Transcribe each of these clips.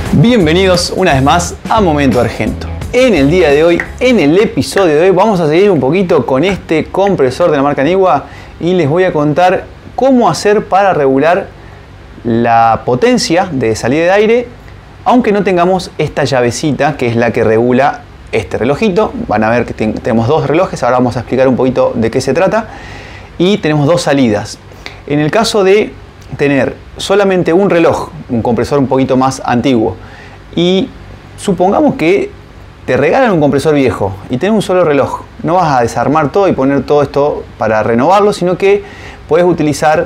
Bienvenidos una vez más a Momento Argento. En el día de hoy, en el episodio de hoy, vamos a seguir un poquito con este compresor de la marca Neewa y les voy a contar cómo hacer para regular la potencia de salida de aire, aunque no tengamos esta llavecita que es la que regula este relojito. Van a ver que tenemos dos relojes, ahora vamos a explicar un poquito de qué se trata. Y tenemos dos salidas. En el caso de tener solamente un reloj, un compresor un poquito más antiguo, y supongamos que te regalan un compresor viejo y tenés un solo reloj, no vas a desarmar todo y poner todo esto para renovarlo, sino que puedes utilizar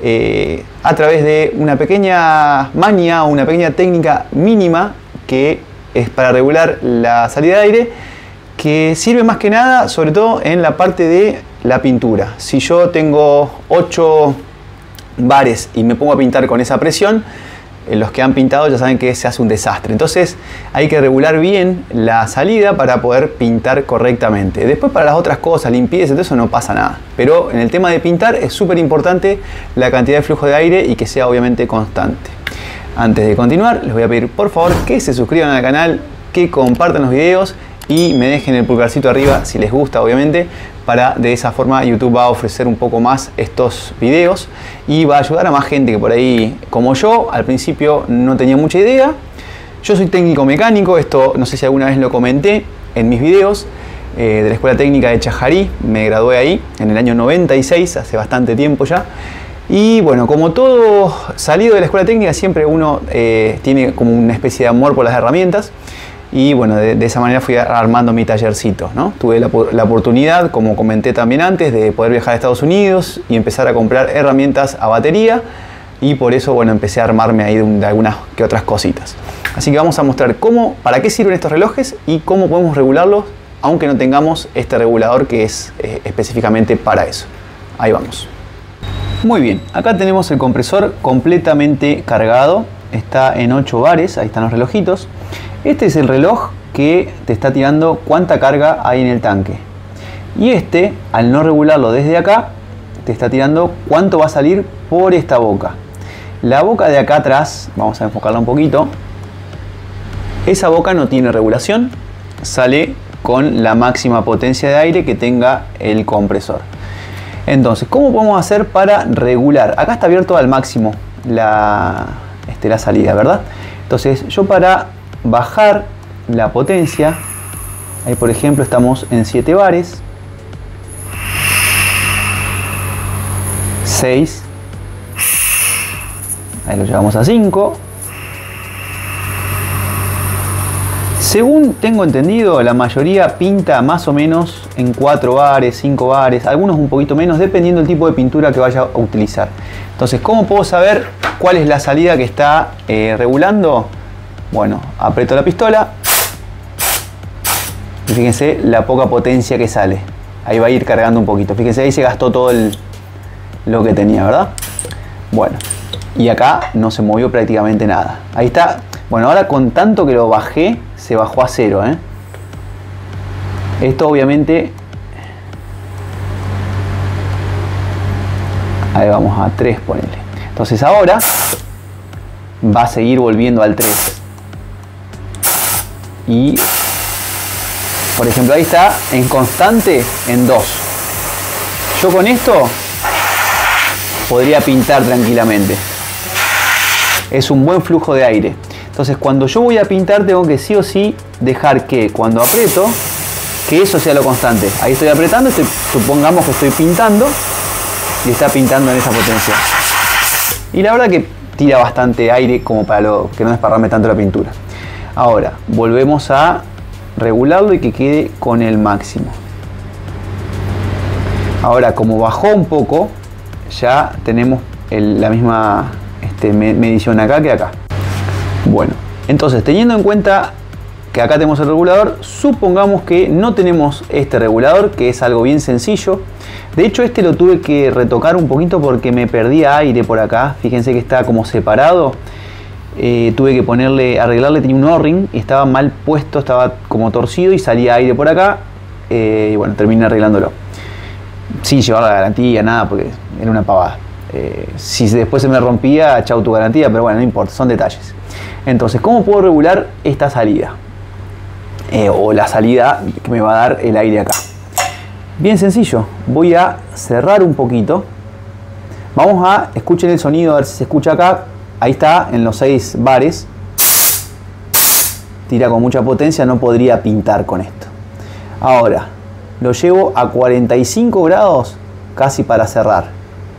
a través de una pequeña maña o una pequeña técnica mínima que es para regular la salida de aire, que sirve más que nada sobre todo en la parte de la pintura. Si yo tengo 8 bares y me pongo a pintar con esa presión, los que han pintado ya saben que se hace un desastre. Entonces hay que regular bien la salida para poder pintar correctamente. Después para las otras cosas, limpieza, todo eso no pasa nada. Pero en el tema de pintar es súper importante la cantidad de flujo de aire y que sea obviamente constante. Antes de continuar, les voy a pedir por favor que se suscriban al canal, que compartan los videos y me dejen el pulgarcito arriba si les gusta, obviamente, para de esa forma YouTube va a ofrecer un poco más estos videos y va a ayudar a más gente que por ahí, como yo, al principio no tenía mucha idea. Yo soy técnico mecánico, esto no sé si alguna vez lo comenté en mis videos, de la Escuela Técnica de Chajarí, me gradué ahí en el año 96, hace bastante tiempo ya. Y bueno, como todo salido de la Escuela Técnica, siempre uno tiene como una especie de amor por las herramientas. Y bueno, de esa manera fui armando mi tallercito, ¿no? Tuve la oportunidad, como comenté también antes, de poder viajar a Estados Unidos y empezar a comprar herramientas a batería. Y por eso, bueno, empecé a armarme ahí de algunas que otras cositas. Así que vamos a mostrar para qué sirven estos relojes y cómo podemos regularlos, aunque no tengamos este regulador que es específicamente para eso. Ahí vamos. Muy bien, acá tenemos el compresor completamente cargado. Está en 8 bares, ahí están los relojitos. Este es el reloj que te está tirando cuánta carga hay en el tanque. Y este, al no regularlo desde acá, te está tirando cuánto va a salir por esta boca. La boca de acá atrás, vamos a enfocarla un poquito. Esa boca no tiene regulación, sale con la máxima potencia de aire que tenga el compresor. Entonces, ¿cómo podemos hacer para regular? Acá está abierto al máximo la salida, ¿verdad? Entonces, yo para bajar la potencia, ahí por ejemplo estamos en 7 bares, 6, ahí lo llevamos a 5. Según tengo entendido, la mayoría pinta más o menos en 4 bares, 5 bares, algunos un poquito menos, dependiendo del tipo de pintura que vaya a utilizar. Entonces, ¿cómo puedo saber cuál es la salida que está regulando? Bueno, aprieto la pistola y fíjense la poca potencia que sale. Ahí va a ir cargando un poquito. Fíjense, ahí se gastó todo lo que tenía, ¿verdad? Bueno, y acá no se movió prácticamente nada. Ahí está. Bueno, ahora con tanto que lo bajé, se bajó a 0, ¿eh? Esto obviamente... Ahí vamos a 3, ponele. Entonces ahora va a seguir volviendo al 3. Y por ejemplo ahí está en constante en 2. Yo con esto podría pintar tranquilamente. Es un buen flujo de aire. Entonces cuando yo voy a pintar tengo que sí o sí dejar que cuando aprieto, que eso sea lo constante. Ahí estoy apretando, supongamos que estoy pintando y está pintando en esa potencia. Y la verdad que tira bastante aire como para que no desparrame tanto la pintura. Ahora, volvemos a regularlo y que quede con el máximo. Ahora, como bajó un poco, ya tenemos la misma medición acá que acá. Bueno, entonces, teniendo en cuenta que acá tenemos el regulador, supongamos que no tenemos este regulador, que es algo bien sencillo. De hecho, este lo tuve que retocar un poquito porque me perdía aire por acá. Fíjense que está como separado. Tuve que arreglarle, tenía un O-ring y estaba mal puesto, estaba como torcido y salía aire por acá. Y bueno, terminé arreglándolo. Sin llevar la garantía, nada, porque era una pavada. Si después se me rompía, chau tu garantía, pero bueno, no importa, son detalles. Entonces, ¿cómo puedo regular esta salida? O la salida que me va a dar el aire acá. Bien sencillo, voy a cerrar un poquito. Vamos a, escuchen el sonido, a ver si se escucha acá. Ahí está, en los 6 bares. Tira con mucha potencia, no podría pintar con esto. Ahora, lo llevo a 45 grados casi para cerrar.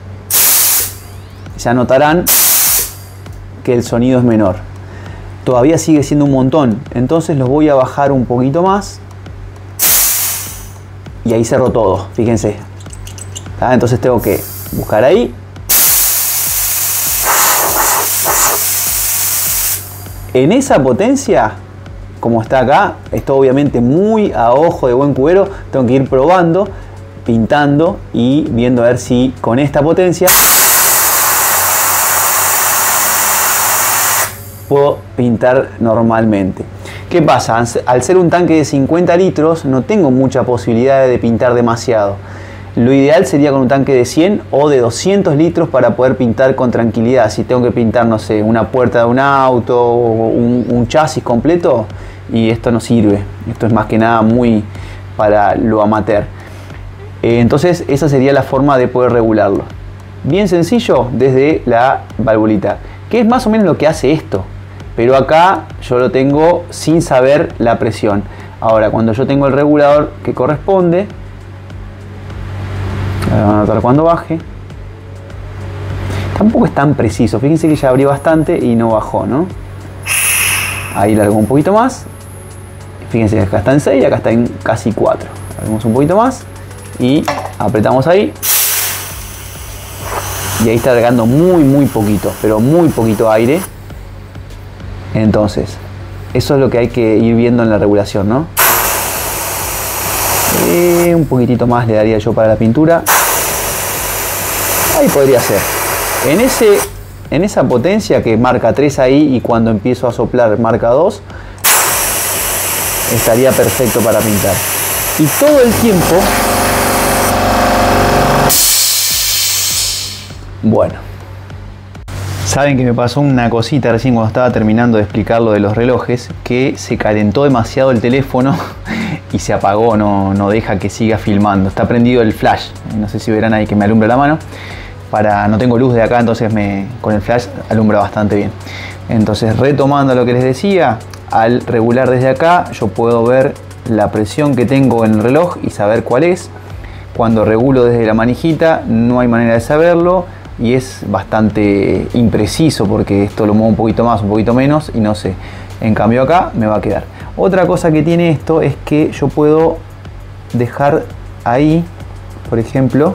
Ya notarán que el sonido es menor. Todavía sigue siendo un montón, entonces los voy a bajar un poquito más. Y ahí cerró todo, fíjense. Entonces tengo que buscar ahí. En esa potencia, como está acá, esto obviamente muy a ojo de buen cubero, tengo que ir probando, pintando y viendo a ver si con esta potencia puedo pintar normalmente. ¿Qué pasa? Al ser un tanque de 50 litros no tengo mucha posibilidad de pintar demasiado. Lo ideal sería con un tanque de 100 o de 200 litros para poder pintar con tranquilidad. Si tengo que pintar, no sé, una puerta de un auto o un chasis completo, y esto no sirve. Esto es más que nada muy para lo amateur. Entonces esa sería la forma de poder regularlo. Bien sencillo desde la valvulita, que es más o menos lo que hace esto. Pero acá yo lo tengo sin saber la presión. Ahora, cuando yo tengo el regulador que corresponde, van a notar cuando baje. Tampoco es tan preciso. Fíjense que ya abrió bastante y no bajó, ¿no? Ahí largo un poquito más. Fíjense que acá está en 6 y acá está en casi 4. Largamos un poquito más y apretamos ahí. Y ahí está largando muy poquito, pero muy poquito aire. Entonces, eso es lo que hay que ir viendo en la regulación, ¿no? Un poquitito más le daría yo para la pintura. Ahí podría ser. En esa potencia que marca 3 ahí y cuando empiezo a soplar marca 2, estaría perfecto para pintar. Y todo el tiempo... Bueno. Saben que me pasó una cosita recién cuando estaba terminando de explicar lo de los relojes, que se calentó demasiado el teléfono y se apagó, no deja que siga filmando. Está prendido el flash, no sé si verán ahí que me alumbra la mano. No tengo luz de acá, entonces con el flash alumbra bastante bien. Entonces, retomando lo que les decía, al regular desde acá yo puedo ver la presión que tengo en el reloj y saber cuál es. Cuando regulo desde la manijita no hay manera de saberlo. Y es bastante impreciso porque esto lo muevo un poquito más, un poquito menos y no sé. En cambio acá me va a quedar. Otra cosa que tiene esto es que yo puedo dejar ahí, por ejemplo,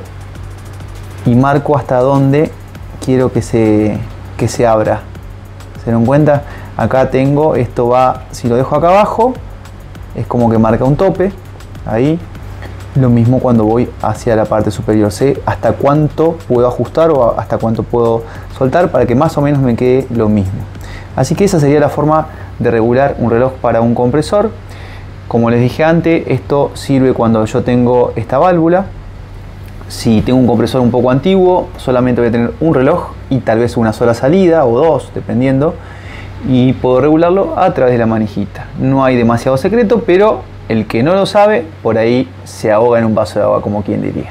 y marco hasta dónde quiero que se abra. ¿Se dan cuenta? Acá tengo, esto va, si lo dejo acá abajo, es como que marca un tope, ahí. Lo mismo cuando voy hacia la parte superior, sé hasta cuánto puedo ajustar o hasta cuánto puedo soltar para que más o menos me quede lo mismo. Así que esa sería la forma de regular un reloj para un compresor. Como les dije antes, esto sirve cuando yo tengo esta válvula. Si tengo un compresor un poco antiguo, solamente voy a tener un reloj y tal vez una sola salida o dos, dependiendo. Y puedo regularlo a través de la manijita. No hay demasiado secreto, pero el que no lo sabe, por ahí se ahoga en un vaso de agua, como quien diría.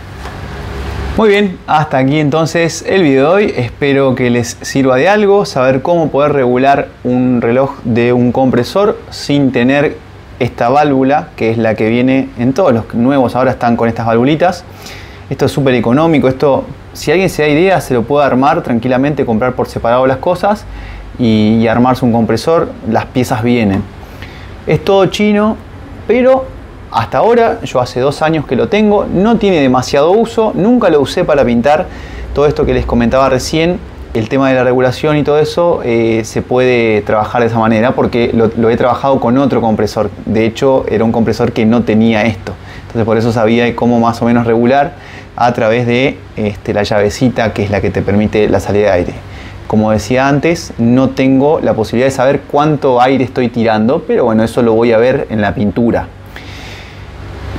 Muy bien, hasta aquí entonces el video de hoy. Espero que les sirva de algo, saber cómo poder regular un reloj de un compresor sin tener esta válvula, que es la que viene en todos los nuevos, ahora están con estas valvulitas. Esto es súper económico, esto, si alguien se da idea, se lo puede armar tranquilamente, comprar por separado las cosas y armarse un compresor, las piezas vienen. Es todo chino, pero hasta ahora, yo hace 2 años que lo tengo, no tiene demasiado uso, nunca lo usé para pintar. Todo esto que les comentaba recién, el tema de la regulación y todo eso, se puede trabajar de esa manera porque lo he trabajado con otro compresor. De hecho, era un compresor que no tenía esto. Entonces por eso sabía cómo más o menos regular a través de la llavecita, que es la que te permite la salida de aire. Como decía antes, no tengo la posibilidad de saber cuánto aire estoy tirando, pero bueno, eso lo voy a ver en la pintura.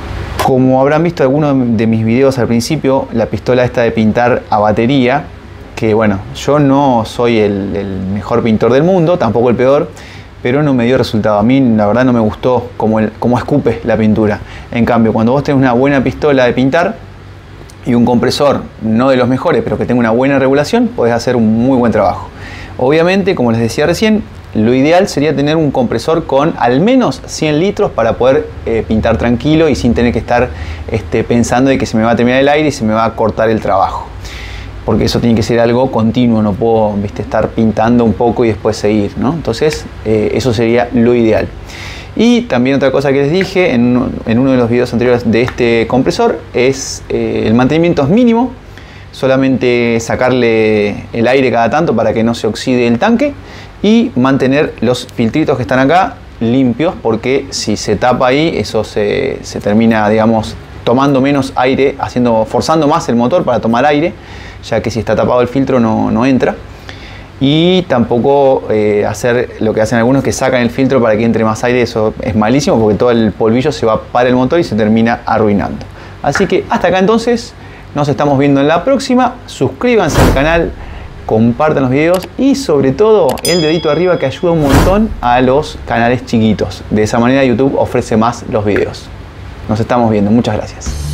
Como habrán visto algunos de mis videos al principio, la pistola esta de pintar a batería que bueno, yo no soy el mejor pintor del mundo, tampoco el peor, pero no me dio resultado. A mí la verdad no me gustó cómo escupe la pintura. En cambio, cuando vos tenés una buena pistola de pintar y un compresor no de los mejores, pero que tenga una buena regulación, podés hacer un muy buen trabajo. Obviamente, como les decía recién, lo ideal sería tener un compresor con al menos 100 litros para poder pintar tranquilo y sin tener que estar pensando de que se me va a terminar el aire y se me va a cortar el trabajo. Porque eso tiene que ser algo continuo, no puedo estar pintando un poco y después seguir, ¿no? Entonces, eso sería lo ideal. Y también otra cosa que les dije en uno de los videos anteriores de este compresor es el mantenimiento es mínimo, solamente sacarle el aire cada tanto para que no se oxide el tanque y mantener los filtritos que están acá limpios, porque si se tapa ahí, eso se termina, digamos, tomando menos aire, forzando más el motor para tomar aire, ya que si está tapado el filtro no entra. Y tampoco hacer lo que hacen algunos, que sacan el filtro para que entre más aire. Eso es malísimo porque todo el polvillo se va para el motor y se termina arruinando. Así que hasta acá entonces, nos estamos viendo en la próxima. Suscríbanse al canal, compartan los videos y sobre todo el dedito arriba, que ayuda un montón a los canales chiquitos. De esa manera YouTube ofrece más los videos. Nos estamos viendo, muchas gracias.